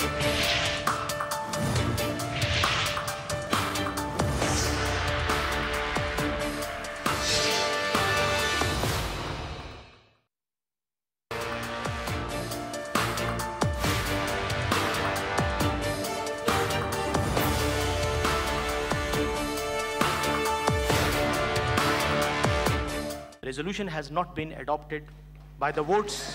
Resolution has not been adopted by the votes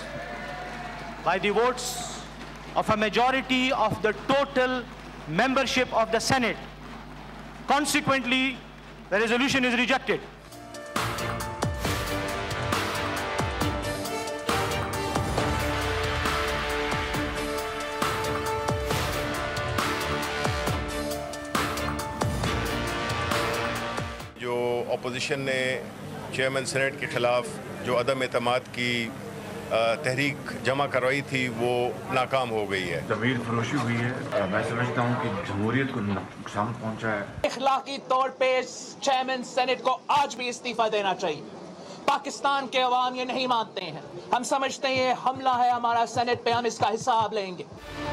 of a majority of the total membership of the Senate. Consequently, the resolution is rejected. जो opposition ने chairman senate के खिलाफ जो अदम एतमाद की तहरीक जमा करवाई थी वो नाकाम हो गई है। ज़मीर फरोशी हुई है। मैं समझता हूँ कि जमहूरियत को नुकसान पहुँचा है। इखलाकी तौर पे चेयरमैन सेनेट को आज भी इस्तीफा देना चाहिए। पाकिस्तान के अवाम ये नहीं मानते हैं। हम समझते हैं ये हमला है हमारा सेनेट पे, हम इसका हिसाब लेंगे।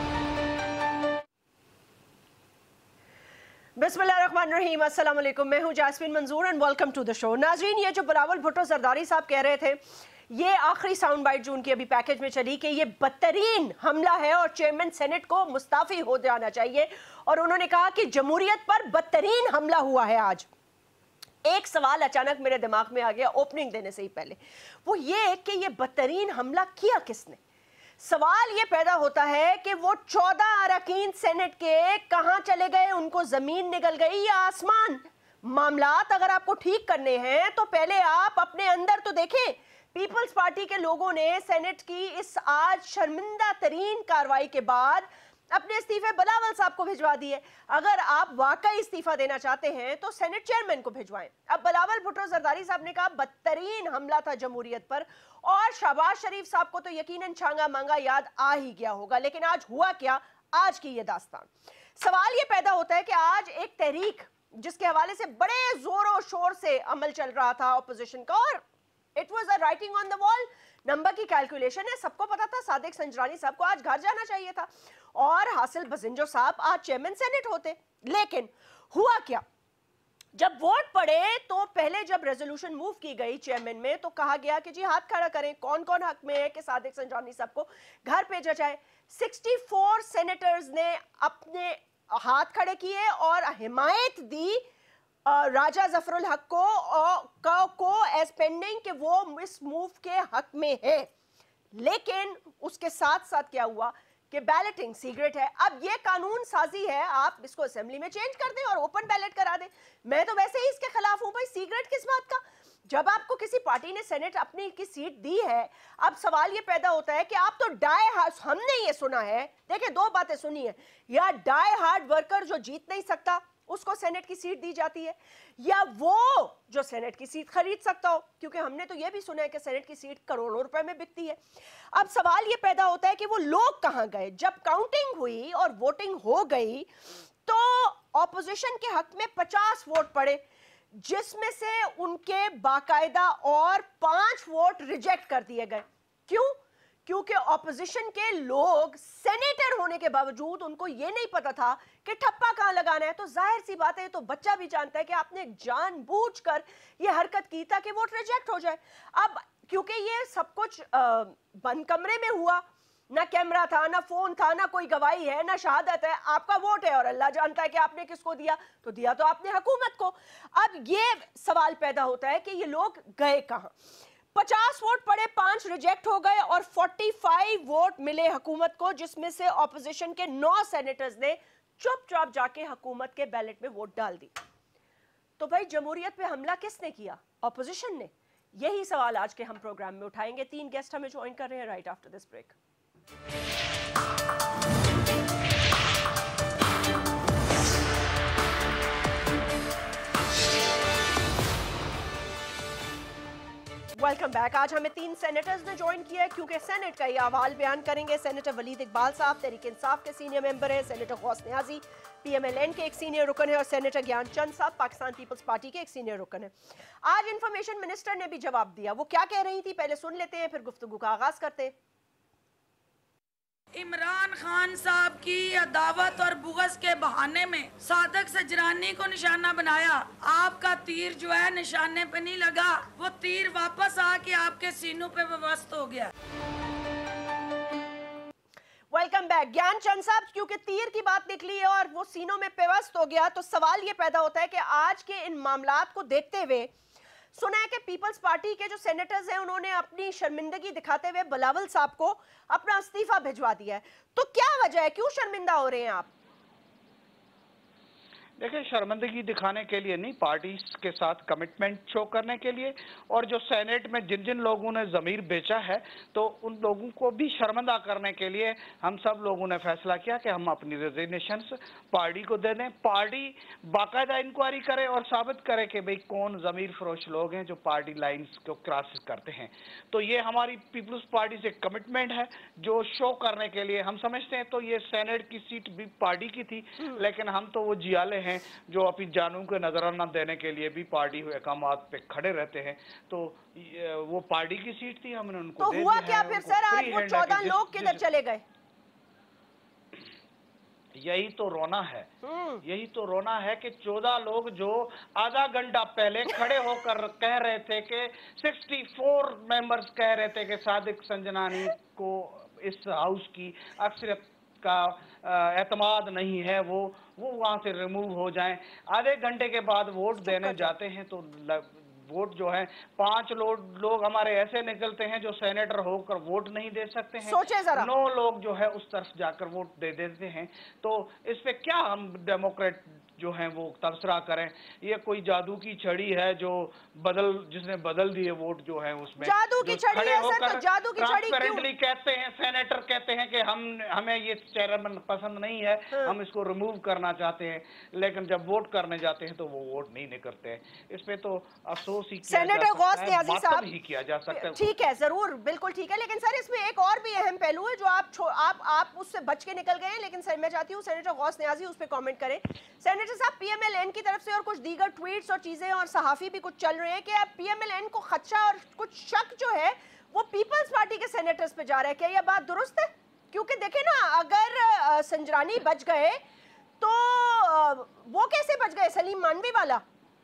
बिस्मिल्लाहिर्रहमानिर्रहीम, अस्सलाम वालेकुम। मैं हूं Jasmine Manzoor and welcome to the show. नाजरीन, ये जो बिलावल भुट्टो जरदारी साहब कह रहे थे, ये आखिरी साउंड बाइट जो उनकी अभी पैकेज में चली कि ये बदतरीन हमला है और चेयरमैन सेनेट को मुस्ताफी हो जाना चाहिए, और उन्होंने कहा कि जमहूरियत पर बदतरीन हमला हुआ है आज। एक सवाल अचानक मेरे दिमाग में आ गया ओपनिंग देने से ही पहले, वो ये कि ये बदतरीन हमला किया किसने। सवाल ये पैदा होता है कि वो 14 अरकान सेनेट के कहां चले गए, उनको जमीन निगल गई या आसमान। मामलात अगर आपको ठीक करने हैं तो पहले आप अपने अंदर तो देखें। पीपल्स पार्टी के लोगों ने सेनेट की इस आज शर्मिंदा तरीन कार्रवाई के बाद अपने इस्तीफे बिलावल साहब को भिजवा दिए। अगर आप वाकई इस्तीफा देना चाहते हैं तो सेनेट चेयरमैन को भिजवाएं। अब बिलावल भुट्टो जरदारी साहब ने कहा बदतरीन हमला था जमहूरियत पर, और शहबाज शरीफ साहब को तो यकीनन छांगा मांगा याद आ ही गया होगा। लेकिन आज हुआ क्या, आज की ये दास्तान। सवाल ये पैदा होता है कि आज एक तहरीक जिसके हवाले से बड़े जोरों शोर से अमल चल रहा था ऑपोजिशन का, और it was a writing on the wall, number की कैलकुलेशन है, सबको पता था सादिक संजरानी साहब को आज घर जाना चाहिए था और हासिल बजिंजो साहब आज चेयरमैन सेनेट होते। लेकिन हुआ क्या, जब वोट पड़े तो पहले जब रेजोल्यूशन मूव की गई चेयरमैन में तो कहा गया कि जी हाथ खड़ा करें, कौन कौन हक में है कि सादिक संजरानी साहब को घर भेजा जाए। 64 सेनेटर्स ने अपने हाथ खड़े किए और हिमायत दी राजा जफरुल हक को एज पेंडिंग कि वो इस मूव के हक में है। लेकिन उसके साथ साथ क्या हुआ कि बैलेटिंग सीक्रेट है। अब ये कानून साजी है, आप इसको असेंबली में चेंज कर दें और ओपन बैलेट करा दें। मैं तो वैसे ही इसके खिलाफ हूं भाई, सीक्रेट किस बात का। जब आपको किसी पार्टी ने सेनेट अपनी की सीट दी है, अब सवाल ये पैदा होता है कि आप तो डाई हार्ड, हमने ये सुना है, देखिए दो बातें सुनी है, या डाई हार्ड वर्कर जो जीत नहीं सकता उसको सेनेट की सीट दी जाती है, या वो जो सेनेट की सीट खरीद सकता हो, क्योंकि हमने तो ये भी सुना है कि सेनेट की सीट करोड़ों रुपए में बिकती है। अब सवाल ये पैदा होता है कि वो लोग कहां गए। जब काउंटिंग हुई और वोटिंग हो गई तो ऑपोजिशन के हक में 50 वोट पड़े, जिसमें से उनके बाकायदा और 5 वोट रिजेक्ट कर दिए गए। क्यों? क्योंकि ऑपोजिशन के लोग सेनेटर होने के बावजूद उनको ये नहीं पता था कि ठप्पा कहां लगाना है। तो जाहिर सी बात है, तो बच्चा भी जानता है कि आपने जानबूझकर ये हरकत की ताकि वोट रिजेक्ट हो जाए। अब क्योंकि ये सब कुछ बंद कमरे में हुआ, ना कैमरा था, ना फोन था, ना कोई गवाही है, ना शहादत है, आपका वोट है और अल्लाह जानता है कि आपने किसको दिया, तो दिया तो आपने हुकूमत को। अब ये सवाल पैदा होता है कि ये लोग गए कहां। 50 वोट पड़े, 5 रिजेक्ट हो गए और 45 वोट मिले हुकूमत को, जिसमें से ऑपोजिशन के 9 सेनेटर्स ने चुपचाप जाके हुकूमत के बैलेट में वोट डाल दी। तो भाई जमहूरियत पे हमला किसने किया? ऑपोजिशन ने। यही सवाल आज के हम प्रोग्राम में उठाएंगे। 3 गेस्ट हमें ज्वाइन कर रहे हैं right after this break. Welcome back. आज हमें 3 सेनेटर्स ने ज्वाइन किया है क्योंकि सेनेट का ये अहवाल बयान करेंगे। सेनेटर वलीद इकबाल साहब तहरीक इंसाफ के सीनियर मेंबर हैं, सेनेटर गौस नियाजी PMLN के एक सीनियर रुकन है, और सेनेटर ज्ञान चंद साहब पाकिस्तान पीपल्स पार्टी के एक सीनियर रुकन है। आज इंफॉर्मेशन मिनिस्टर ने भी जवाब दिया, वो क्या कह रही थी पहले सुन लेते हैं, फिर गुफ्तगू का आगाज करते हैं। इमरान खान साहब की अदावत और बुग़्ज़ के बहाने में सादक सजरानी को निशाना बनाया। आपका तीर जो है निशाने पे नहीं लगा, वो तीर वापस आके आपके सीनों पे व्यवस्थ हो गया। वेलकम बैक ज्ञान चंद साहब। क्योंकि तीर की बात निकली है और वो सीनों में पेवस्त हो गया, तो सवाल ये पैदा होता है कि आज के इन मामलात को देखते हुए सुना है कि पीपल्स पार्टी के जो सेनेटर्स हैं उन्होंने अपनी शर्मिंदगी दिखाते हुए बिलावल साहब को अपना इस्तीफा भिजवा दिया है। तो क्या वजह है, क्यों शर्मिंदा हो रहे हैं आप? देखिए, शर्मिंदगी दिखाने के लिए नहीं, पार्टी के साथ कमिटमेंट शो करने के लिए। और जो सेनेट में जिन जिन लोगों ने ज़मीर बेचा है, तो उन लोगों को भी शर्मिंदा करने के लिए हम सब लोगों ने फैसला किया कि हम अपनी रेजिग्नेशंस पार्टी को दे दें। पार्टी बाकायदा इंक्वायरी करे और साबित करे कि भाई कौन ज़मीर फरोश लोग हैं जो पार्टी लाइन्स को क्रॉस करते हैं। तो ये हमारी पीपल्स पार्टी से कमिटमेंट है जो शो करने के लिए हम समझते हैं। तो ये सेनेट की सीट भी पार्टी की थी, लेकिन हम तो वो जियाले हैं जो अपनी जानों को नजराना देने के लिए भी पार्टी हुए अहकामात पे खड़े रहते हैं। तो वो पार्टी की सीट थी, हमने उनको तो दे हुआ दिया क्या है। फिर सर, आज वो 14 लोग किधर चले गए? यही तो रोना है, यही तो रोना है कि 14 लोग जो आधा घंटा पहले खड़े होकर कह रहे थे कि 64 मेंबर्स कह रहे थे कि सादिक संजनानी को इस हाउस की अक्सरियत का एतमाद नहीं है, वो वहां से रिमूव हो जाएं। आधे घंटे के बाद वोट देने जाते हैं तो वोट जो है 5 लोग हमारे ऐसे निकलते हैं जो सेनेटर होकर वोट नहीं दे सकते हैं। सोचे जरा, 9 लोग जो है उस तरफ जाकर वोट दे देते हैं। तो इस पे क्या हम डेमोक्रेट जो हैं वो तबसरा करें? ये कोई जादू की छड़ी है जो जिसने बदल दिए वोट जो है उसमें। जादू की छड़ी है सर, तो जादू की छड़ी ट्रांसपेरेंटली कहते हैं, सेनेटर कहते हैं कि हमें ये चेयरमैन पसंद नहीं है, हम इसको रिमूव करना चाहते हैं, लेकिन जब वोट करने जाते हैं तो वो वोट नहीं करते हैं। इस पे तो अफसोस ही सेनेटर गौस नियाज़ी साहब ही किया जा सकता है। ठीक है, जरूर, बिल्कुल ठीक है, लेकिन सर इसमें एक और भी अहम पहलू है जो आप उससे बच के निकल गए हैं, लेकिन सर मैं चाहती हूँ सेनेटर गौस नियाज़ी उस पर कमेंट करें। सेनेटर साहब, पीएमएलएन की तरफ से और कुछ दीगर ट्वीट्स और चीजें और सहाफी भी कुछ चल रहे हैं कि अब पीएमएलएन को खदशा और कुछ शक जो है वो पीपल्स पार्टी के सेनेटर्स पे जा रहा है। क्या यह बात दुरुस्त है? क्योंकि देखें ना, अगर संजरानी बच गए तो वो कैसे बच गए, सलीम मानवी वाला?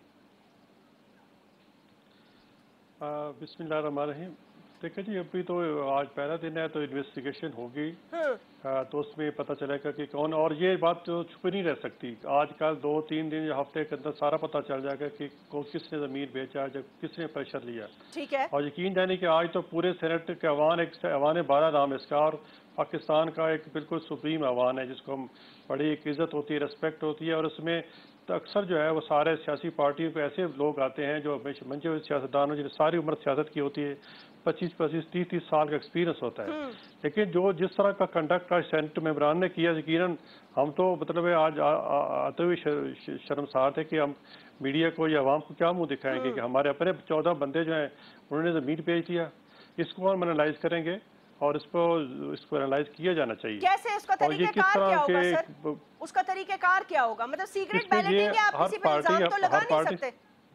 बिस्मिल्लाहिर्रहमानिर्रहीम। देखिए जी, अभी तो आज पहला दिन है तो इन्वेस्टिगेशन होगी, तो उसमें पता चलेगा कि कौन। और ये बात तो छुपी नहीं रह सकती, आजकल 2-3 दिन या हफ्ते के अंदर सारा पता चल जाएगा कि किसने ज़मीन बेचा, जब किसने प्रेशर लिया। ठीक है। और यकीन जाने कि आज तो पूरे सेनेट के अवान 12 नाम इसका, और पाकिस्तान का एक बिल्कुल सुप्रीम अवान है जिसको हम बड़ी एक इज़्ज़त होती है, रिस्पेक्ट होती है। और उसमें तो अक्सर जो है वो सारे सियासी पार्टियों के ऐसे लोग आते हैं जो मंचे हुए सियासतदान जिन्हें सारी उम्र सियासत की होती है, 25-30 साल का एक्सपीरियंस होता है। लेकिन जो जिस तरह का कंडक्ट आज सेनेट मेंबरान ने किया, यकीनन हम तो मतलब आज आते हुए शर्मसार थे कि हम मीडिया को या आवाम को क्या मुंह दिखाएंगे कि हमारे अपने 14 बंदे जो हैं उन्होंने ज़मीन बेच दिया। इसको हम एनालाइज करेंगे और इसको एनालाइज किया जाना चाहिए। कैसे, उसका तरीकेकार क्या होगा सर? उसका तरीकेकार क्या होगा? मतलब सीक्रेट बैलेटिंग है, आप किसी पे इल्जाम तो लगा नहीं सकते।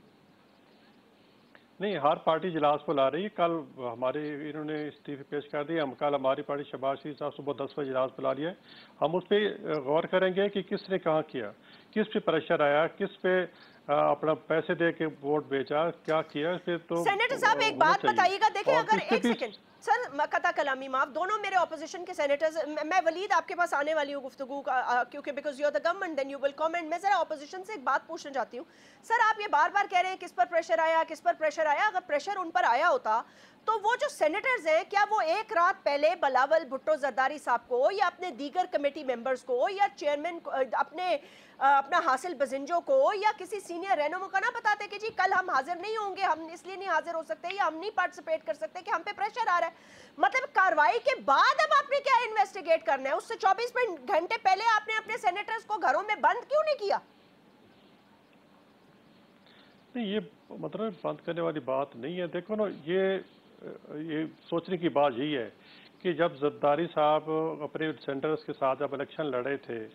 नहीं, हर पार्टी इजलास को ला रही है। कल हमारे इन्होंने इस्तीफे पेश कर दिए, हम कल हमारी पार्टी शहबाज शरीफ साहब सुबह 10 बजे इजलास बुला लिया है। हम उस पर गौर करेंगे कि किसने कहाँ किया, किस पे प्रेशर आया, किस पे अपना पैसे दे के वोट बेचा, क्या किया। फिर तो सेनेटर साहब एक बात बताइएगा, देखिए अगर एक सेकंड सर, कता कलामी माफ, दोनों मेरे ऑपोजिशन के सेनेटर्स, मैं वलीद आपके पास आने वाली हूँ गुफ्तगू क्योंकि because you are the government then you will comment. मैं जरा ऑपोजिशन से एक बात पूछना चाहती हूँ। सर आप ये बार बार कह रहे हैं किस पर प्रेशर आया, किस पर प्रेशर आया। अगर प्रेशर उन पर आया होता तो वो जो सेनेटर्स हैं, क्या वो एक रात पहले बिलावल भुट्टो जरदारी साहब को या अपने दीगर कमेटी मेंबर्स को या चेयरमैन को, अपना हासिल बजिंजो को या किसी सीनियर रहनुमा को ना बताते कि जी कल हम हाजिर नहीं होंगे, हम इसलिए नहीं हाजिर हो सकते या हम नहीं पार्टिसिपेट कर सकते कि हम पे प्रेशर आ रहा है? मतलब कार्रवाई के बाद अब आपने क्या इन्वेस्टिगेट करना है? उससे 24 घंटे पहले आपने अपने सेनेटर्स को घरों में बंद क्यों नहीं किया? नहीं, ये मतलब बंद करने वाली बात नहीं है। देखो ना, ये सोचने की बात यही है कि जब जरदारी साहब अपने सेंटर्स के साथ जब इलेक्शन लड़े थे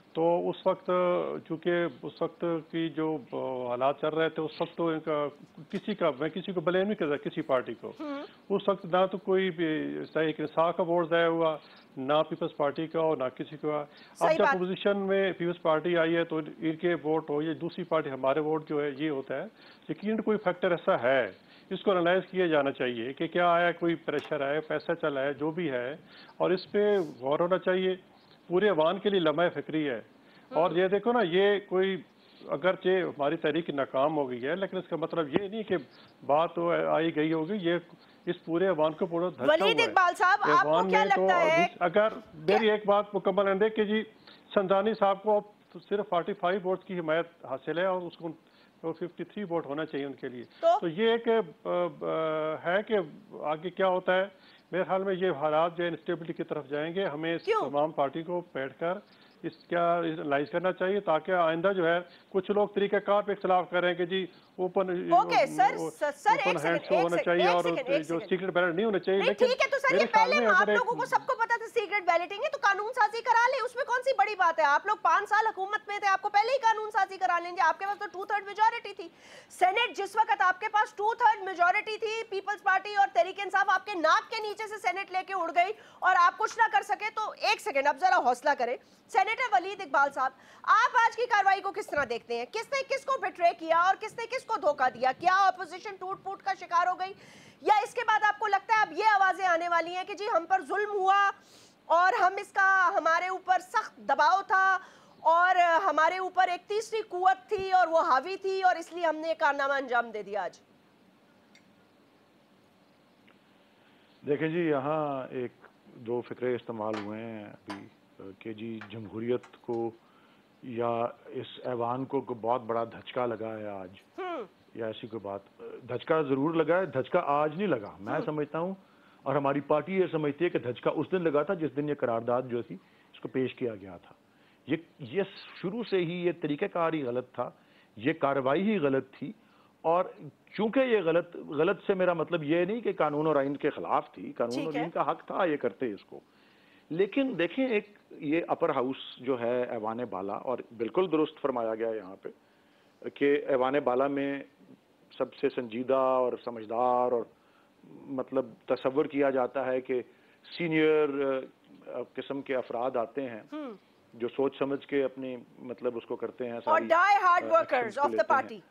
तो उस वक्त चूँकि उस वक्त की जो हालात चल रहे थे, उस वक्त तो मैं किसी को ब्लेम नहीं करता, किसी पार्टी को। उस वक्त ना तो कोई एक इंसाफ का वोट ज़ाया हुआ, ना पीपल्स पार्टी का और ना किसी का। अब जब अपोजिशन में पीपल्स पार्टी आई है तो इनके वोट हो, ये दूसरी पार्टी हमारे वोट जो है ये होता है। यकीन कोई फैक्टर ऐसा है, इसको एनालाइज किया जाना चाहिए कि क्या आया, कोई प्रेशर है, पैसा चला है, जो भी है, और इस पे गौर होना चाहिए। पूरे अवाम के लिए लम्हा फिक्री है। और ये देखो ना, ये कोई अगरचे हमारी तहरीक नाकाम हो गई है, लेकिन इसका मतलब ये नहीं कि बात तो आई गई होगी। ये इस पूरे अवाम को पूरा धक्का हुआ है। वलीद इकबाल साहब, आपको क्या लगता है? अगर मेरी एक बात मुकम्मल है कि जी संदानी साहब को तो सिर्फ 45 वोट की हिमायत हासिल है और उसको 53 वोट होना चाहिए उनके लिए। तो ये एक है कि आगे क्या होता है। मेरे ख्याल में ये हालात जो इंस्टेबिलिटी की तरफ जाएंगे। हमें तमाम पार्टी को बैठकर इसका एनालाइज करना चाहिए, ताकि आइंदा जो है कुछ लोग तरीक़ाकार पे इख्तिलाफ कर रहे हैं कि जी ओपन हैंड्स होना चाहिए और जो सीक्रेट बैलेट नहीं होना चाहिए। ठीक है, तो सर ये पहले आप लोगों को सबको पता था सीक्रेट बैलेटिंग है, तो कानून साजी करा ले, उसमें कौन सी बड़ी बात है। आप लोग 5 साल हुकूमत में थे, आपको पहले ही कानून साजी करा लेंगे। आपके पास तो 2/3 मेजॉरिटी थी। सेनेट जिस वक्त आपके पास 2/3 मेजॉरिटी थी, पीपल्स पार्टी और तहरीक इंसाफ आपके नाक के नीचे से सेनेट लेके उड़ गई और आप कुछ ना कर सके। तो एक सेकेंड, अब जरा हौसला करें। सेनेटर वलीद इकबाल साहब, आप आज की कार्रवाई को किस तरह देखते हैं? किसने किसको बिट्रे किया और किसने किसको धोखा दिया? क्या ऑपोजिशन टूट फूट का शिकार हो गई, या इसके बाद आपको लगता है अब ये आवाजें आने वाली हैं कि जी हम पर जुल्म हुआ और हमारे ऊपर सख्त दबाव था और हमारे ऊपर एक तीसरी कुव्वत थी और वो हावी थी और इसलिए हमने कारनामा अंजाम दे दिया? आज देखें जी, यहाँ एक दो फिक्रे इस्तेमाल हुए हैं अभी कि जी जमहूरियत को या इस ऐवान को बहुत बड़ा धचका लगा है आज, या ऐसी कोई बात। धचका जरूर लगा है, धचका आज नहीं लगा। मैं समझता हूँ और हमारी पार्टी ये समझती है कि धचका उस दिन लगा था जिस दिन ये करारदाद जो थी इसको पेश किया गया था। ये शुरू से ही ये तरीक़ाकार ही गलत था, ये कार्रवाई ही गलत थी। और चूंकि ये गलत से मेरा मतलब ये नहीं कि कानून और आइन के खिलाफ थी, कानून और आइन का हक था ये करते इसको। लेकिन देखें, एक ये अपर हाउस जो है ऐवान बाला, और बिल्कुल दुरुस्त फरमाया गया यहाँ पे कि ऐवान बाला में सबसे संजीदा और समझदार और मतलब तसव्वुर किया जाता है कि सीनियर किस्म के अफराद आते हैं जो सोच समझ के अपनी मतलब उसको करते हैं और die hard workers of the party.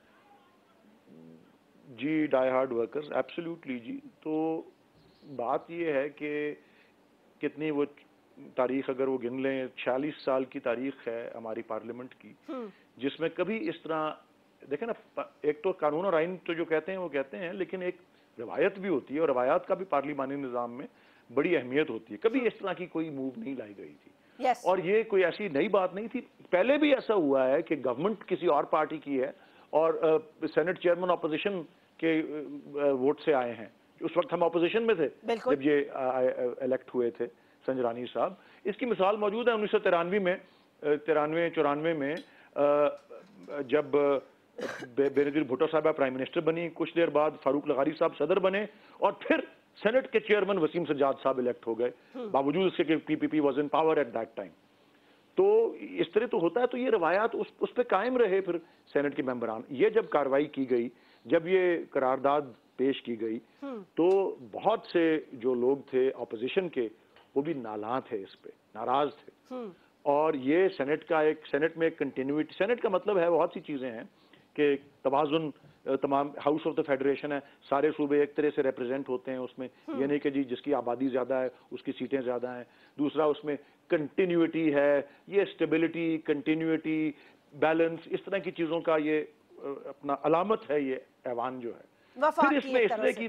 जी, डाई हार्ड वर्कर्स, एब्सोल्युटली जी। तो बात ये है कि कितनी वो तारीख अगर वो गिन लें, 46 साल की तारीख है हमारी पार्लियामेंट की, जिसमें कभी इस तरह देखें ना, एक तो कानून और आइन तो जो कहते हैं वो कहते हैं, लेकिन एक रवायत भी होती है और रवायत का भी पार्लिमानी निज़ाम में बड़ी अहमियत होती है। कभी इस तरह की कोई मूव नहीं लाई गई थी। और ये कोई ऐसी नई बात नहीं थी। पहले भी ऐसा हुआ है कि गवर्नमेंट किसी और पार्टी की है और सेनेट चेयरमैन अपोजिशन के वोट से आए हैं। उस वक्त हम अपोजिशन में थे जब ये इलेक्ट हुए थे संजरानी साहब। इसकी मिसाल मौजूद है 1993 में, 93-94 में जब बेनजीर भुट्टो साहब प्राइम मिनिस्टर बनी। कुछ देर बाद फारूक लगारी साहब सदर बने और फिर सेनेट के चेयरमैन वसीम सज्जाद साहब इलेक्ट हो गए, बावजूद इसके कि PPP was in power at that time. तो इस तरह तो होता है। तो ये रवायात उस पर कायम रहे। फिर सेनेट के मेंबरान, ये जब कार्रवाई की गई, जब ये करारदाद पेश की गई, तो बहुत से जो लोग थे अपोजिशन के वो भी नालां थे, इस पे नाराज थे। और ये सेनेट में कंटिन्यूटी, सेनेट का मतलब है बहुत सी चीजें हैं कि तवाजुन, तमाम हाउस ऑफ द फेडरेशन है, सारे सूबे एक तरह से रिप्रेजेंट होते हैं उसमें। ये नहीं कि जी जिसकी आबादी ज्यादा है उसकी सीटें ज्यादा हैं। दूसरा उसमें कंटिन्यूटी है, ये स्टेबिलिटी, कंटिन्यूटी, बैलेंस, इस तरह की चीजों का ये अपना अलामत है ये ऐवान जो है। फिर इसमें इस तरह की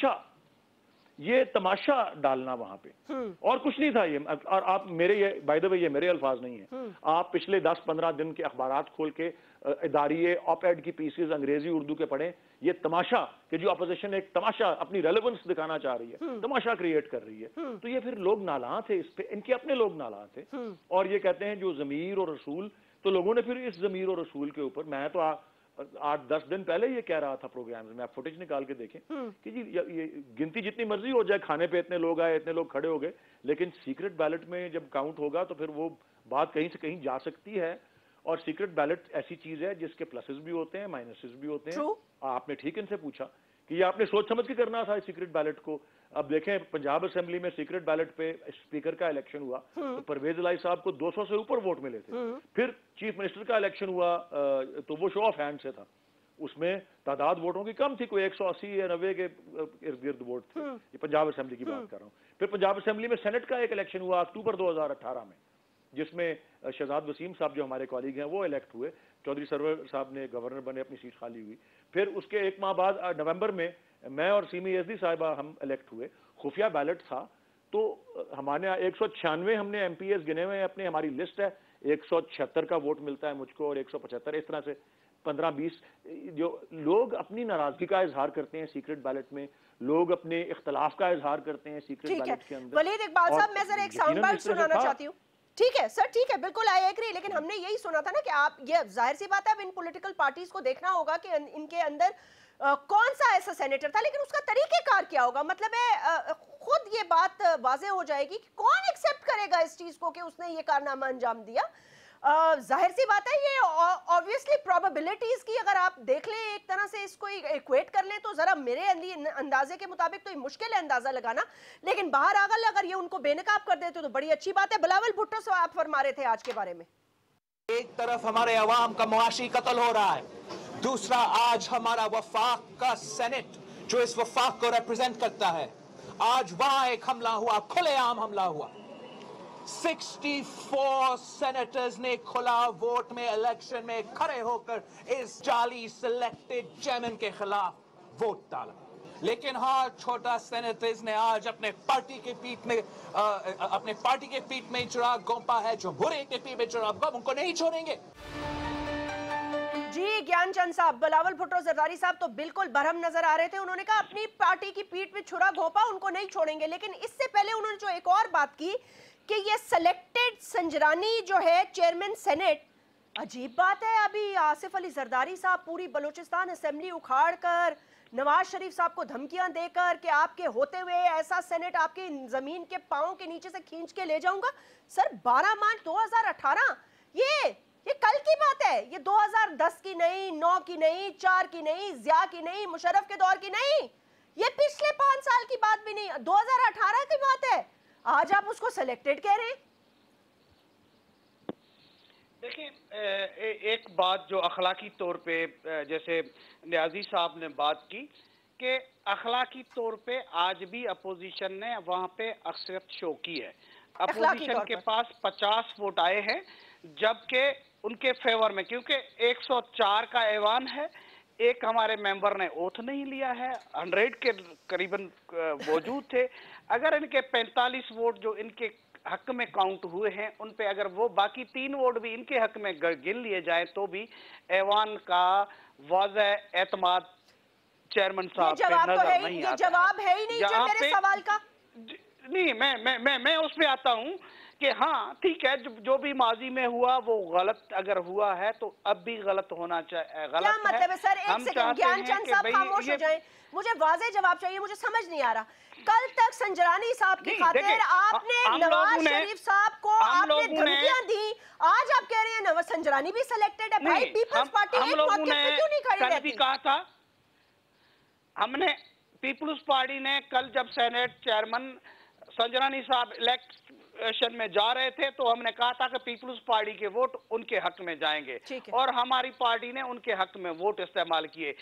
तमाशा डालना वहां पे और कुछ नहीं था ये। और आप मेरे ये बाय द वे ये मेरे अल्फाज नहीं है, आप पिछले 10-15 दिन के अखबारात खोल के इदारिये ऑप एड की पीसेस अंग्रेजी उर्दू के पढ़ें। ये तमाशा कि जो अपोजिशन एक तमाशा अपनी रेलेवेंस दिखाना चाह रही है, तमाशा क्रिएट कर रही है। तो ये फिर लोग नालां थे, इस पे इनके अपने लोग नालां थे। और ये कहते हैं जो ज़मीर और रसूल, तो लोगों ने फिर इस ज़मीर और रसूल के ऊपर, मैं तो 8-10 दिन पहले ये कह रहा था प्रोग्राम में, आप फुटेज निकाल के देखें कि जी ये गिनती जितनी मर्जी हो जाए, खाने पे इतने लोग आए, इतने लोग खड़े हो गए, लेकिन सीक्रेट बैलेट में जब काउंट होगा तो फिर वो बात कहीं से कहीं जा सकती है। और सीक्रेट बैलेट ऐसी चीज है जिसके प्लसेस भी होते हैं, माइनसेस भी होते हैं। आपने ठीक इनसे पूछा कि ये आपने सोच समझ के करना था सीक्रेट बैलेट को। अब देखें, पंजाब असेंबली में सीक्रेट बैलेट पे स्पीकर का इलेक्शन हुआ तो परवेज इलाही साहब को 200 से ऊपर वोट मिले थे। फिर चीफ मिनिस्टर का इलेक्शन हुआ तो वो शो ऑफ हैंड से था, उसमें तादाद वोटों की कम थी, कोई 180 या 90 के इर्द गिर्द वोट थे। ये पंजाब असेंबली की बात कर रहा हूँ। फिर पंजाब असेंबली में सेनेट का एक इलेक्शन हुआ अक्टूबर 2018 में, जिसमें शहजाद वसीम साहब जो हमारे कॉलीग हैं वो इलेक्ट हुए, चौधरी सरवर साहब ने गवर्नर बने, अपनी सीट खाली हुई। फिर उसके एक माह बाद नवंबर में मैं और सीमी यजदी साहिबा हम इलेक्ट हुए। खुफिया बैलेट था तो हमारे यहाँ 196 हमने MPs गिने हुए हैं अपने, हमारी लिस्ट है। 176 का वोट मिलता है मुझको और 175, इस तरह से 15-20 जो लोग अपनी नाराजगी का इजहार करते हैं सीक्रेट बैलेट में, लोग अपने इख्तलाफ का इजहार करते हैं सीक्रेट बैलेट के अंदर। वलीद इकबाल साहब, मैं जरा एक साउंड बाइट सुनाना चाहती हूँ। ठीक है सर, ठीक है, बिल्कुल आई एग्री, लेकिन हमने यही सुना था ना कि आप, ये जाहिर सी बात है अब इन पॉलिटिकल पार्टीज को देखना होगा कि इनके अंदर कौन सा ऐसा सेनेटर था, लेकिन उसका तरीकेकार क्या होगा। मतलब है खुद ये बात वाजे हो जाएगी कि कौन एक्सेप्ट करेगा इस चीज को कि उसने ये कारनामा अंजाम दिया। जाहिर सी बात है, ये ऑब्वियसली प्रोबेबिलिटीज की अगर आप देख लें, एक तरह से इसको इक्वेट कर लें तो जरा मेरे अंदाजे के मुताबिक तो ये मुश्किल है अंदाजा लगाना, लेकिन बाहर अगर ये उनको बेनकाब कर देते तो बड़ी अच्छी बात है। बिलावल भुट्टो से आप फरमा रहे थे आज के बारे में। एक तरफ हमारे अवाम का मुआशी कत्ल हो रहा है, दूसरा आज हमारा वफाक का सेनेट जो इस वफाक को रिप्रेजेंट करता है, आज वहां एक हमला हुआ, खुलेआम हमला हुआ। 64 सेनेटर्स ने खुला वोट में इलेक्शन में खड़े होकर इस जाली सिलेक्टेड चेयरमैन के खिलाफ वोट डाला। लेकिन हाँ, छोटा सेनेटर्स ने आज अपने पार्टी के पीठ में चिराग गोंपा है, जमहूरियत के पीठ में चिराग गोंपा, उनको नहीं छोड़ेंगे। जी ज्ञानचंद साहब, बिलावल भुट्टो जरदारी साहब तो बिल्कुल बरहम नजर आ रहे थे। उन्होंने कहा अपनी पार्टी की पीठ में छुरा घोंपा, उनको नहीं छोड़ेंगे। लेकिन इससे पहले उन्होंने जो एक और बात की कि ये सिलेक्टेड संजरानी जो है चेयरमैन सेनेट, अजीब बात है। अभी आसिफ अली जरदारी साहब पूरी बलूचिस्तान असेंबली उखाड़ कर नवाज शरीफ साहब को धमकियां देकर कि आपके होते हुए ऐसा सेनेट आपकी जमीन के पांव के नीचे से खींच के ले जाऊंगा। सर 12 मार्च 2018, ये कल की बात है, ये 2010 की नहीं, 9 की नहीं, 4 की नहीं, जिया की नहीं, मुशर्रफ के दौर की नहीं, ये पिछले 5 साल की बात भी नहीं, 2018 की बात है। आज आप उसको सिलेक्टेड कह रहे हैं। देखिए, एक बात जो अखलाकी तौर पे, जैसे न्याजी साहब ने बात की कि अखलाकी तौर पे आज भी अपोजिशन ने वहां पे अक्सरियत शो की है। अपोजिशन के पास 50 वोट आए हैं, जबकि उनके फेवर में, क्योंकि 104 का ऐवान है, एक हमारे मेंबर ने ओथ नहीं लिया है, 100 के करीबन मौजूद थे। अगर इनके 45 वोट जो इनके हक में काउंट हुए हैं, उन पे अगर वो बाकी 3 वोट भी इनके हक में गिन लिए जाए तो भी ऐवान का वाज़ह एतमाद चेयरमैन साहब पे नजर नहीं आता। जवाब है ही नहीं जो मेरे सवाल का। नहीं, मैं उस पे आता हूँ कि हाँ ठीक है, जो भी माजी में हुआ वो गलत अगर हुआ है तो अब भी गलत होना चाहिए। गलत क्या मतलब है सर? एक सेकंड, ज्ञानचंद साहब खामोश हो जाएं, मुझे वाज़ेह जवाब चाहिए, मुझे समझ नहीं आ रहा। कल तक संजरानी साहब की खातिर आपने नवाज शरीफ साहब को आपने धमकियां दी, आज आप कह रहे हैं नवाज संजरानी भी सिलेक्टेड है। भाई पीपल्स पार्टी एक मौके पे क्यों नहीं खड़ी रहती? कहा था हमने, पीपल्स पार्टी ने कल जब सेनेट चेयरमैन संजरानी साहब इलेक्शन में जा रहे थे तो हमने कहा था कि पीपल्स पार्टी के वोट उनके हक में जाएंगे, और हमारी पार्टी ने उनके हक में वोट इस्तेमाल किए।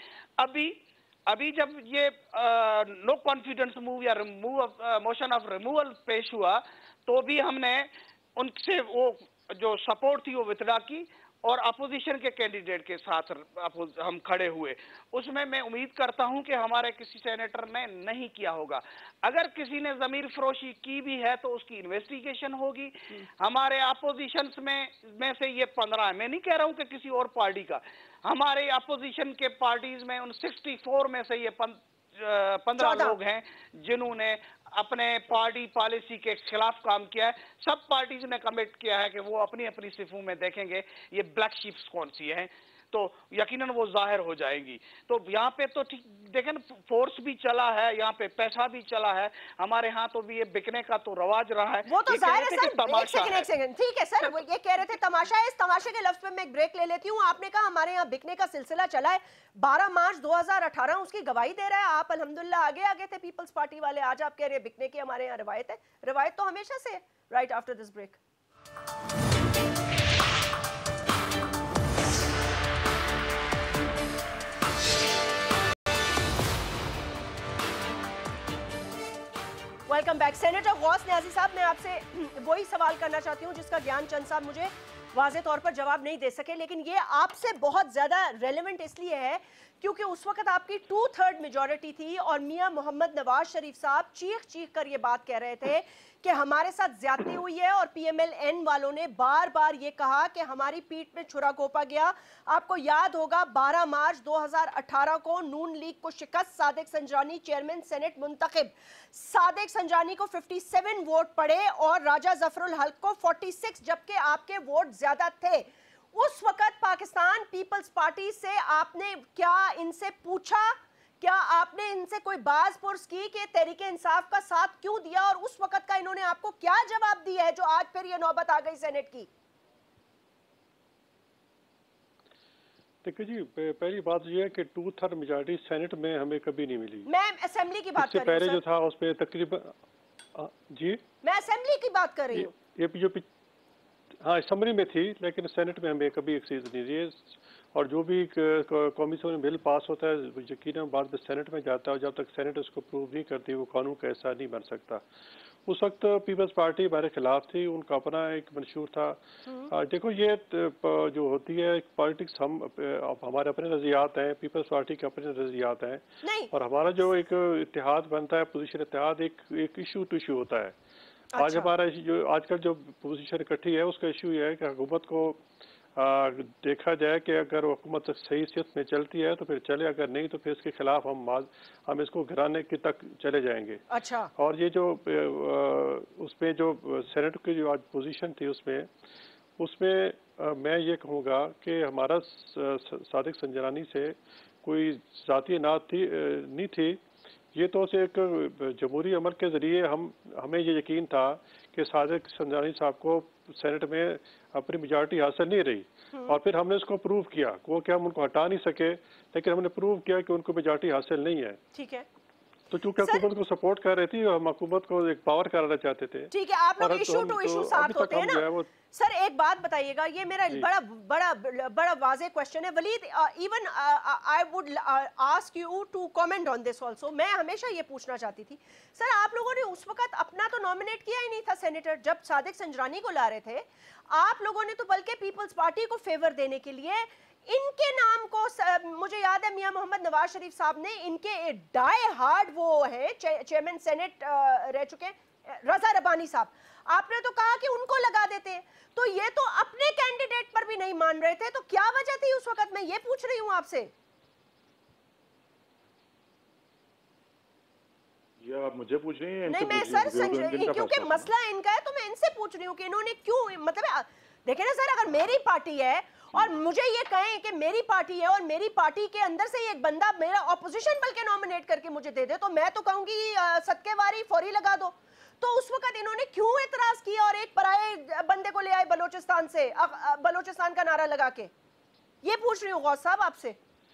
अभी जब ये नो कॉन्फिडेंस मूव या मोशन ऑफ रिमूवल पेश हुआ तो भी हमने उनसे वो जो सपोर्ट थी वो विथड्रॉ की और अपोजिशन के कैंडिडेट के साथ हम खड़े हुए। उसमें मैं उम्मीद करता हूं कि हमारे किसी सेनेटर ने नहीं किया होगा। अगर किसी ने जमीर फरोशी की भी है तो उसकी इन्वेस्टिगेशन होगी। हमारे अपोजिशन में से ये 15, मैं नहीं कह रहा हूं कि किसी और पार्टी का, हमारे अपोजिशन के पार्टीज में उन 64 में से ये 15 लोग हैं जिन्होंने अपने पार्टी पॉलिसी के खिलाफ काम किया है। सब पार्टीज ने कमिट किया है कि वो अपनी अपनी सिफों में देखेंगे ये ब्लैक शीप्स कौन सी हैं। तो यकीनन वो जाहिर हो जाएंगी। तो यहाँ पे तो ठीक देखें ना, फोर्स भी चला है, यहाँ पे पैसा भी चला है, हमारे यहाँ तो भी ये बिकने का तो रवाज रहा है। वो तो जाहिर है सर, एक सेकंड ठीक है सर, वो ये कह रहे थे तमाशा है। इस तमाशे के लफ्ज पे मैं एक ब्रेक ले लेती हूँ। आपने कहा हमारे यहाँ बिकने का सिलसिला चला है, 12 मार्च 2018 उसकी गवाही दे रहा है। आप अल्हम्दुलिल्लाह आगे आगे थे पीपल्स पार्टी वाले, आज आप कह रहे हैं बिकने की हमारे यहाँ रवायत है। रवायत तो हमेशा से है। Right after this break. Welcome back. Senator Ghaus Niazi साहब, मैं आपसे वही सवाल करना चाहती हूँ जिसका ज्ञानचंद साहब मुझे वाज़े तौर पर जवाब नहीं दे सके, लेकिन ये आपसे बहुत ज़्यादा रेलेवेंट इसलिए है क्योंकि उस वक्त आपकी 2/3 मेजॉरिटी थी और मियां मोहम्मद नवाज शरीफ साहब चीख चीख कर ये बात कह रहे थे कि हमारे साथ ज्यादती हुई है और PMLN वालों ने बार बार ये कहा कि हमारी पीठ में छुरा घोंपा गया। आपको याद होगा 12 मार्च 2018 को नून लीग को शिकस्त, सादिक संजानी चेयरमैन सेनेट मुंतखब। सादिक संजानी को 57 वोट पड़े और राजा जफरुल हक को 46, जबकि आपके वोट ज्यादा थे। उस वक्त पाकिस्तान पीपल्स पार्टी से आपने क्या इनसे पूछा, क्या आपने इनसे कोई बाज पुरस की कि तहरीक इंसाफ का साथ क्यों दिया, और उस वक्त का इन्होंने आपको क्या जवाब दिया है जो आज फिर ये नौबत आ गई सेनेट की? देखिए जी, पहली बात यह है कि 2/3 मेजॉरिटी सेनेट में हमें कभी नहीं मिली। मैं असेंबली की बात कर रही हूं। पहले जो था उस पे तकरीबन जी मैं असेंबली की बात कर रही हूँ। ये जो हाँ असम्बली में थी, लेकिन सेनेट में हमें कभी एक चीज़ नहीं दी। और जो भी कमीशन में बिल पास होता है यकीनन बाद में सेनेट में जाता है, और जब तक सेनेट उसको अप्रूव नहीं करती वो कानून का हिस्सा नहीं बन सकता। उस वक्त पीपल्स पार्टी हमारे खिलाफ थी, उनका अपना एक मंशूर था। देखो ये जो होती है पॉलिटिक्स, हम हमारे अपने नज़रियात हैं, पीपल्स पार्टी के अपने नज़रियात हैं, और हमारा जो एक इत्तेहाद बनता है, पोजीशन इत्तेहाद एक इशू टू इशू होता है। अच्छा। आज हमारा जो आजकल जो पोजीशन इकट्ठी है उसका इशू ये है कि हुकूमत को देखा जाए कि अगर हुकूमत सही सियासत में चलती है तो फिर चले, अगर नहीं तो फिर इसके खिलाफ हम इसको गिराने की तक चले जाएंगे। अच्छा। और ये जो उसमें जो सेनेट की जो आज पोजीशन थी उसमें मैं ये कहूँगा कि हमारा सादिक संजरानी से कोई ज़ाती अनात नहीं थी। ये तो एक जमहूरी अमल के ज़रिए हमें ये यकीन था कि सादिक संजानी साहब को सेनेट में अपनी मेजॉरिटी हासिल नहीं रही, और फिर हमने इसको प्रूव किया। वो क्या हम उनको हटा नहीं सके, लेकिन हमने प्रूव किया कि उनको मेजॉरिटी हासिल नहीं है। ठीक है। तो चूंकि हुकूमत को सपोर्ट कर रही थी, हम हुकूमत को एक पावर कराना चाहते थे। ठीक है, आप लोग इशू टू इशू साथ होते हैं ना। सर एक बात बताइएगा, ये मेरा बड़ा वाज़ेह क्वेश्चन है Waleed, even I would ask you to comment on this also. मैं हमेशा ये पूछना चाहती थी सर, आप लोगों ने उस वक्त अपना तो नॉमिनेट किया ही नहीं था सेनेटर, जब सादिक संजरानी को ला रहे थे आप लोगों ने तो बल्कि पीपल्स पार्टी को फेवर देने के लिए इनके नाम को, मुझे याद है मियां मोहम्मद नवाज शरीफ साहब ने इनके डाई हार्ड वो है चेयरमैन सेनेट रह चुके रजा रबानी साहब, आपने तो कहा कि उनको लगा देते, तो ये तो अपने कैंडिडेट पर भी नहीं मान रहे थे, तो क्या वजह थी उस वक्त? मैं ये पूछ रही हूँ आपसे। ये आप मुझे पूछ रही हैं? नहीं मैं सर क्योंकि मसला इनका है तो मैं इनसे पूछ रही हूँ कि इन्होंने क्यों, मतलब देखे ना सर, अगर मेरी पार्टी है और मुझे ये कहें कि मेरी पार्टी है और मेरी पार्टी के अंदर से एक बंदा मेरा ऑपोजिशन बल्कि नॉमिनेट करके मुझे दे दे, तो मैं तो कहूंगी सदकेवारी फौरी लगा दो। तो उस वक्त इन्होंने क्यों एतराज किया और एक पराए बंदे को ले आए बलोचिस्तान से, बलोचिस्तान का नारा लगा के? ये पूछ रही हूँ गौस साहब आपसे।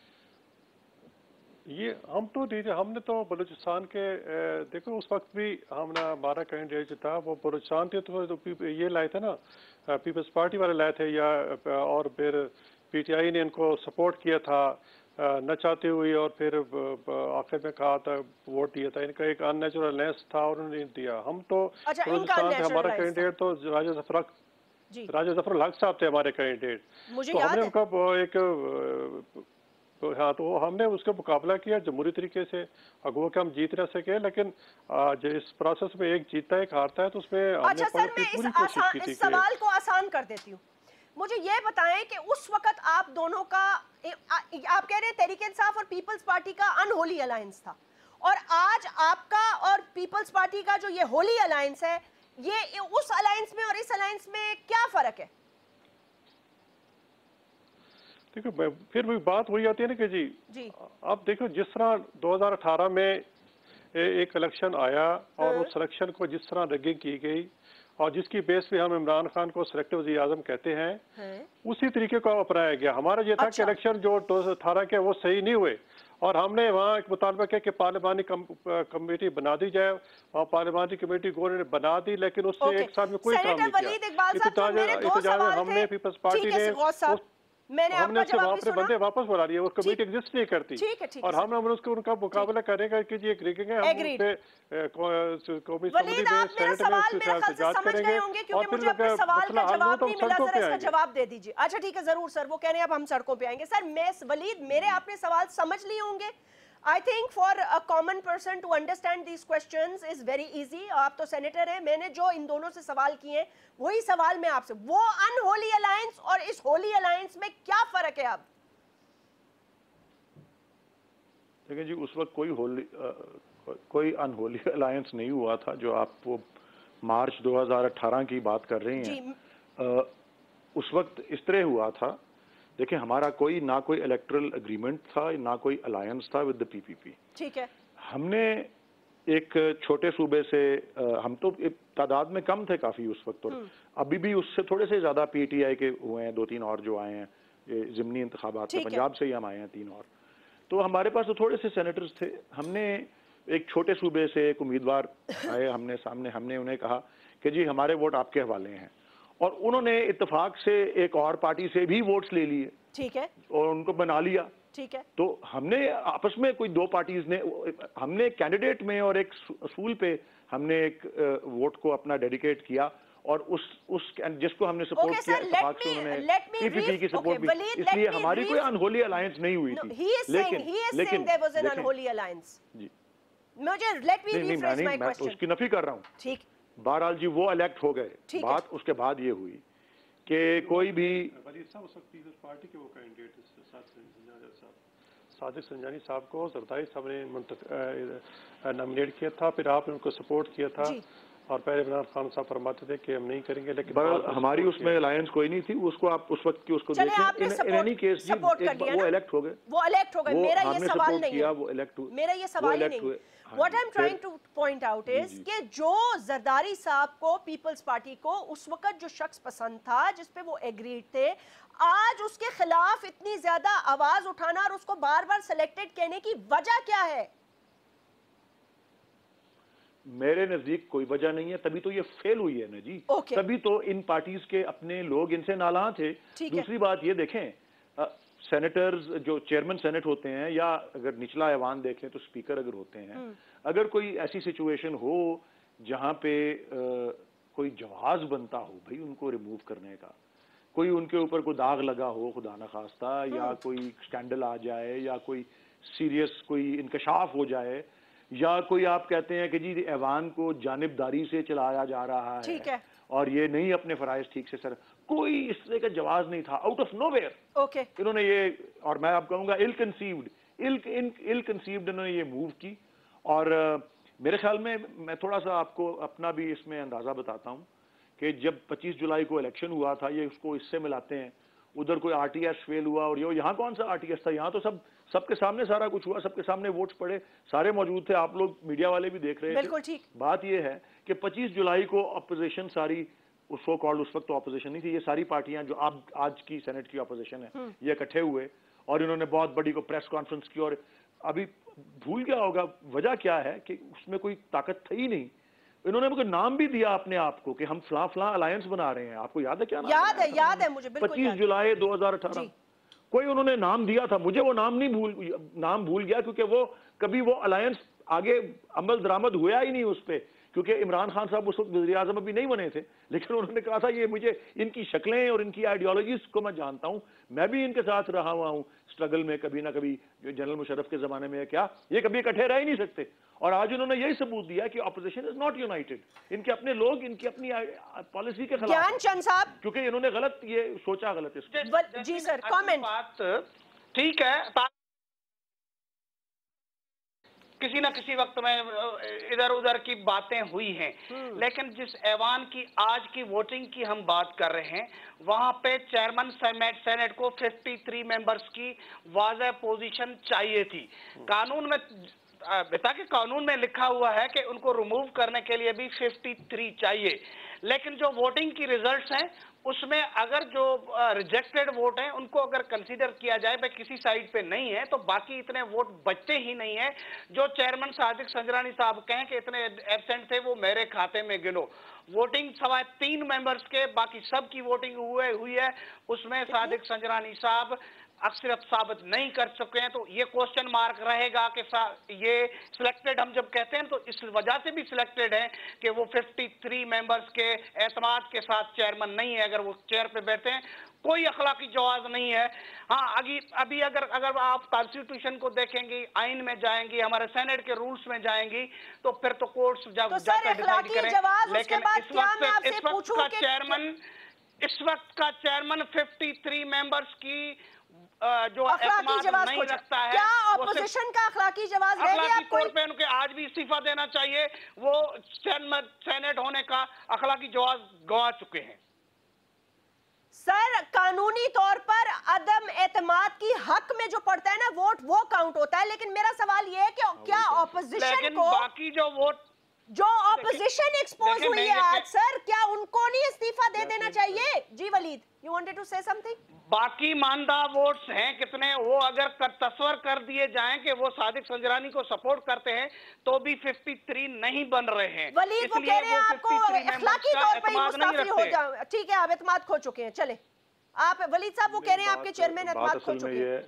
ये हमने तो बलूचिस्तान के देखो उस वक्त भी हमारा कैंडिडेट जो था वो बलूचिस्तान थे, तो ये लाए थे ना, पीपल्स पार्टी वाले लाए थे, या और फिर PTI ने इनको सपोर्ट किया था न चाहते हुए, और फिर आखिर में कहा था वोट दिया था। इनका एक अननेचुरल अलायंस था और उन्होंने दिया। हम तो बलूचिस्तान के हमारा कैंडिडेट तो राजा जफरुल हक साहब थे हमारे कैंडिडेट, तो हमने उनका एक हाँ तो हमने उसका मुकाबला किया जमहूरी तरीके से। अगुआ के हम जीत ना सके, लेकिन इस प्रोसेस में एक जीतता है एक हारता है, तो उसमें अच्छा सर, मैं इस सवाल को आसान कर देती हूँ। मुझे ये बताएं कि उस वक्त आप दोनों का, आप कह रहे हैं तहरीक इंसाफ और पीपल्स पार्टी का अनहोली अलायंस था, और आज आपका और पीपल्स पार्टी का जो ये होली अलायंस है, ये उस अलायंस में और इस अलायंस में क्या फर्क है? देखो फिर भी बात वही आती है ना कि जी अब देखो जिस तरह 2018 में एक इलेक्शन आया और उस इलेक्शन को जिस तरह रैगिंग की गई और जिसकी बेस पे हम इमरान खान को सिलेक्टिव वज़ीर आज़म कहते हैं उसी तरीके को अपनाया गया। हमारा ये था कि इलेक्शन जो 2018 के वो सही नहीं हुए और हमने वहाँ एक मुतालबा किया कि पार्लिमानी कमेटी बना दी जाए। वहाँ पार्लिमानी कमेटी गवर्नमेंट ने बना दी, लेकिन उससे एक साल में कोई काम नहीं किया। हमने पीपल्स पार्टी ने हमने उससे वहाँ पे बंदे वापस बुला लिए, वो कमेटी एग्जिस्ट नहीं करती और हमने उसको उनका मुकाबला करेंगे कि ये एक रिगिंग है, हम उनसे जांच करेंगे और फिर जवाब दे दीजिए। अच्छा ठीक है, जरूर सर, वो कह रहे हैं अब हम सड़कों पे आएंगे। सर मैं वलीद, मेरे आपने सवाल समझ लिए होंगे। I think for a common person to understand these questions is very easy. आप तो सेनेटर हैं, मैंने जो इन दोनों से सवाल किए हैं वही सवाल मैं आपसे, वो अनहोली अलायंस और इस होली अलायंस में क्या फर्क है? अब देखिए जी, उस वक्त कोई अनहोली अलायंस नहीं हुआ था। जो आप वो मार्च 2018 की बात कर रही हैं, उस वक्त इस तरह हुआ था। देखिए हमारा ना कोई इलेक्टरल एग्रीमेंट था, ना कोई अलायंस था विद द पीपीपी। ठीक है, हमने एक छोटे सूबे से, हम तो तादाद में कम थे काफी उस वक्त, और अभी भी उससे थोड़े से ज्यादा पीटीआई के हुए हैं, 2-3 और जो आए हैं ये जिमनी इंतखाबात में, पंजाब से ही हम आए हैं 3 और। तो हमारे पास तो थोड़े से सेनेटर्स थे। हमने एक छोटे सूबे से एक उम्मीदवार आए हमने सामने, हमने उन्हें कहा कि जी हमारे वोट आपके हवाले हैं, और उन्होंने इत्तेफाक से एक और पार्टी से भी वोट्स ले लिए। ठीक है, और उनको बना लिया। ठीक है, तो हमने आपस में कोई 2 पार्टीज ने, हमने कैंडिडेट में और एक असूल पे हमने एक वोट को अपना डेडिकेट किया, और उस जिसको हमने सपोर्ट किया इत्तेफाक से उन्होंने पीपीपी की सपोर्ट भी। इसलिए हमारी कोई अनहोली अलायंस नहीं हुई थी। लेकिन मैं उसकी नफी कर रहा हूँ। ठीक, बहरहाल जी वो इलेक्ट हो गए। बात उसके बाद ये हुई कि कोई भी पार्टी के वो कैंडिडेट सादिक संजानी साहब को जरदारी साहब ने नॉमिनेट किया था, फिर आपने उनको सपोर्ट किया था, और पहले इमरान खान साहब फरमाते थे कि हम नहीं करेंगे, लेकिन हमारी उसमें अलायंस कोई नहीं थी। उसको आप उस वक्त की उसको देखें, इन एनी केस जी वो इलेक्ट हो गए। मेरा ये सवाल नहीं है, वो इलेक्ट हुए, मेरा ये सवाल ही नहीं है। What I'm trying to point out is कि जो जरदारी साहब को, पीपल्स पार्टी को उस वक्त जो शख्स पसंद था, जिस पे वो एग्रीड थे, आज उसके खिलाफ इतनी ज्यादा आवाज उठाना और उसको बार बार सिलेक्टेड कहने की वजह क्या है? मेरे नजदीक कोई वजह नहीं है, तभी तो ये फेल हुई है ना जी। तभी तो इन पार्टीज के अपने लोग इनसे नालां थे। दूसरी बात ये देखें, सेनेटर्स जो चेयरमैन सेनेट होते हैं, या अगर निचला ऐवान देखें तो स्पीकर अगर होते हैं, अगर कोई ऐसी सिचुएशन हो जहां पे कोई जवाज बनता हो भाई उनको रिमूव करने का, कोई उनके ऊपर कोई दाग लगा हो खुदा न खास्ता, या कोई स्कैंडल आ जाए, या कोई सीरियस कोई इंकशाफ हो जाए, या कोई आप कहते हैं कि जी ऐवान को जानिबदारी से चलाया जा रहा है और ये नहीं अपने फराइज ठीक से सर, कोई इस तरह का जवाब नहीं था। आउट ऑफ नोवेयर इन्होंने ये, और मैं आप कहूंगा इल कंसीव्ड इन्होंने ये मूव की। और मेरे ख्याल में मैं थोड़ा सा आपको अपना भी इसमें अंदाजा बताता हूं कि जब 25 जुलाई को इलेक्शन हुआ था, ये उसको इससे मिलाते हैं, उधर कोई आरटीएस फेल हुआ, और ये यहाँ कौन सा आरटीएस था, यहाँ तो सबके सामने सारा कुछ हुआ, सबके सामने वोट्स पड़े, सारे मौजूद थे, आप लोग मीडिया वाले भी देख रहे थे। बात ये है कि 25 जुलाई को अपोजिशन सारी, सो कॉल्ड उस वक्त तो अपोजिशन नहीं थी, ये सारी पार्टियां जो आज की सेनेट की अपोजिशन है, ये इकट्ठे हुए और इन्होंने बहुत बड़ी को प्रेस कॉन्फ्रेंस की, और अभी भूल गया होगा वजह क्या है कि उसमें कोई ताकत थी ही नहीं। इन्होंने मुझे नाम भी दिया अपने आप को कि हम फला अलायंस बना रहे हैं। आपको याद है क्या नाम? याद है मुझे, 25 जुलाई 2018 कोई उन्होंने नाम दिया था, मुझे वो नाम भूल गया, क्योंकि वो कभी वो अलायंस आगे अमल दरामद हुआ ही नहीं उस पर, क्योंकि इमरान खान साहब उस वक्त वज़ीर आज़म अभी नहीं बने थे, लेकिन उन्होंने कहा था ये मुझे इनकी शक्लें और इनकी आइडियोलॉजीज को मैं जानता हूं, मैं भी इनके साथ रहा हुआ हूं स्ट्रगल में, कभी ना कभी जो जनरल मुशर्रफ के जमाने में क्या ये कभी इकट्ठे रह ही नहीं सकते। और आज उन्होंने यही सबूत दिया कि ऑपोजिशन इज नॉट यूनाइटेड, इनके अपने लोग इनकी अपनी पॉलिसी के खिलाफ। ज्ञानचंद साहब, क्योंकि इन्होंने गलत ये सोचा, गलत जी सर कमेंट। बात ठीक है किसी ना किसी वक्त में इधर उधर की बातें हुई हैं, लेकिन जिस ऐवान की आज की वोटिंग की हम बात कर रहे हैं, वहां पे चेयरमैन सेनेट को 53 मेंबर्स की वाज़ेह पोजीशन चाहिए थी। कानून में ताकि कानून में लिखा हुआ है कि उनको रिमूव करने के लिए भी 53 चाहिए, लेकिन जो वोटिंग की रिजल्ट्स हैं उसमें अगर जो रिजेक्टेड वोट हैं उनको अगर कंसीडर किया जाए भाई किसी साइड पे नहीं है, तो बाकी इतने वोट बचते ही नहीं है। जो चेयरमैन सादिक संजरानी साहब कहें कि इतने एब्सेंट थे वो मेरे खाते में गिनो। वोटिंग सवा 3 मेंबर्स के बाकी सब की वोटिंग हुई है, उसमें सादिक संजरानी साहब अक्सरियत साबित नहीं कर चुके हैं। तो ये क्वेश्चन मार्क रहेगा कि ये सिलेक्टेड हम जब कहते हैं तो इस वजह से भी सिलेक्टेड है कि वो 53 मेंबर्स के एतमाद के साथ चेयरमैन नहीं है। अगर वो चेयर पे बैठते हैं कोई अखलाकी जवाब नहीं है। हाँ, अभी अगर आप कॉन्स्टिट्यूशन को देखेंगी, आइन में जाएंगी, हमारे सेनेट के रूल्स में जाएंगी, तो फिर तो कोर्ट्स जाकर डिसाइड करें। लेकिन इस वक्त का चेयरमैन 53 मेंबर्स की जो एतमाद नहीं रखता है, क्या ऑपोजिशन का अखलाकी जवाब रह गया? तौर पे उनके आज भी इस्तीफा देना चाहिए। वो सेनेट होने का अखलाकी जवाब गवा चुके हैं। सर, कानूनी तौर पर अदम एतमाद की हक में जो पड़ता है ना वोट, वो काउंट होता है, लेकिन मेरा सवाल ये है कि क्या ऑपोजिशन को, बाकी जो वोट, जो ऑपोजिशन एक्सपोज हुई है आज, सर क्या उनको नहीं इस्तीफा दे देना चाहिए? जी Waleed, you wanted to say something? बाकी मानदा वोट्स हैं कितने, वो अगर तस्वर कर दिए जाएं कि वो सादिक संजरानी को सपोर्ट करते हैं तो भी 53 नहीं बन रहे हैं। वलीद वो कह रहे हैं आपको अखलाकी तौर पर मुस्ताफी हो जाओ। ठीक है, आप एतमाद खो चुके हैं। चले आप वलीद साहब, वो कह रहे हैं आपके चेयरमैन एतमाद खो चुके हैं।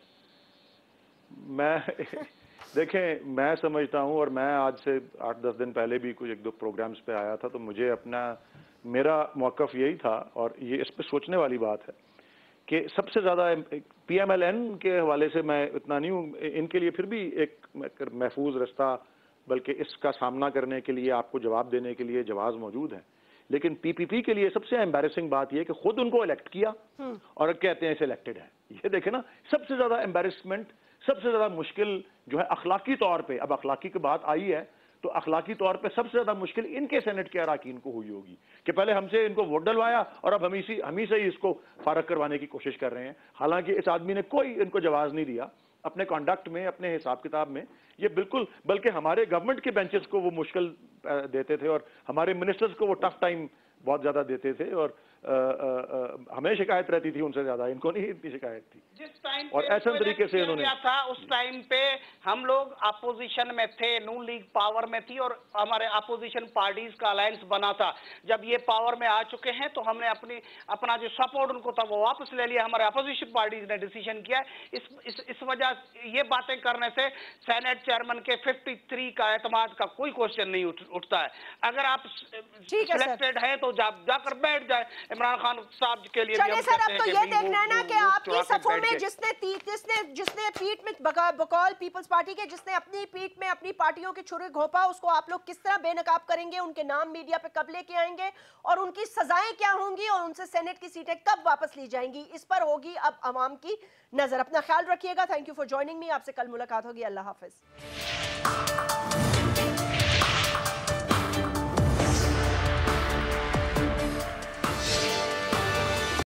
मैं देखें, मैं समझता हूं, और मैं आज से 8-10 दिन पहले भी कुछ 1-2 प्रोग्राम्स पे आया था, तो मुझे मेरा मौक़िफ़ यही था, और ये इस पे सोचने वाली बात है कि सबसे ज़्यादा PMLN के हवाले से मैं इतना नहीं हूँ, इनके लिए फिर भी एक महफूज रास्ता, बल्कि इसका सामना करने के लिए, आपको जवाब देने के लिए जवाब मौजूद है। लेकिन PPP के लिए सबसे एम्बैरेसिंग बात यह कि खुद उनको इलेक्ट किया और कहते हैं सिलेक्टेड है। ये देखे ना, सबसे ज़्यादा एम्बैरेसमेंट, सबसे ज़्यादा मुश्किल जो है अखलाकी तौर पर, अब अखलाकी की बात आई है तो अखलाकी तौर पे सबसे ज्यादा मुश्किल इनके सेनेट के अराकीन को हुई होगी कि पहले हमसे इनको वोट डलवाया और अब हम ही से ही इसको फारग करवाने की कोशिश कर रहे हैं। हालांकि इस आदमी ने कोई इनको जवाब नहीं दिया अपने कॉन्डक्ट में, अपने हिसाब किताब में। ये बिल्कुल, बल्कि हमारे गवर्नमेंट के बेंचेस को वो मुश्किल देते थे और हमारे मिनिस्टर्स को वो टफ टाइम बहुत ज्यादा देते थे, और हमें शिकायत रहती थी उनसे ज्यादा, इनको नहीं इतनी शिकायत थी। जिस टाइम और ऐसे तरीके से उन्होंने था, उस टाइम पे हम लोग अपोजिशन में थे, नून लीग पावर में थी और हमारे अपोजिशन पार्टीज का अलायंस बना था। जब ये पावर में आ चुके हैं तो हमने अपना जो सपोर्ट उनको था वो वापस ले लिया। हमारे अपोजिशन पार्टीज ने डिसीजन किया। इस वजह ये बातें करने से सेनेट चेयरमैन के 53 का एतमाद का कोई क्वेश्चन नहीं उठता है। अगर आप सिलेक्टेड है तो जाकर बैठ जाए। इमरान खान साहब के लिए चलिए सर, अब तो ये देखना है ना कि आपकी सफों में जिसने पीठ में बकौल पीपल्स पार्टी के, जिसने अपनी पीठ में अपनी पार्टियों के छुरे घोंपा, उसको आप लोग किस तरह बेनकाब करेंगे, उनके नाम मीडिया पे कब लेके आएंगे और उनकी सजाएं क्या होंगी और उनसे सेनेट की सीटें कब वापस ली जाएंगी, इस पर होगी अब अवाम की नजर। अपना ख्याल रखिएगा। Thank you for joining me. आपसे कल मुलाकात होगी। अल्लाह हाफिज।